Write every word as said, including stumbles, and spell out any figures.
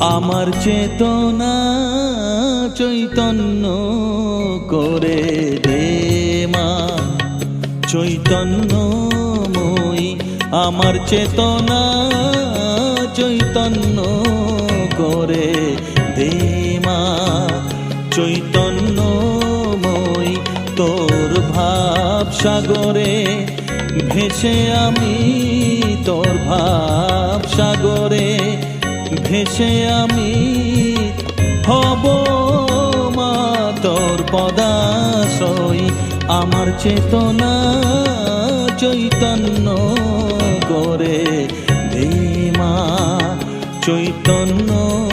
আমার চেতনা চৈতন্য করে দে মা, চৈতন্যময়ী আমার চেতনা চৈতন্য করে দে মা, চৈতন্যময়ী তোর ভাব সাগরে ভেসে আমি, তোর ভাব সাগরে ভেসে আমি হব মা তোর পদাশ্রয়ী। আমার চেতনা চৈতন্য করে দে মা, চৈতন্য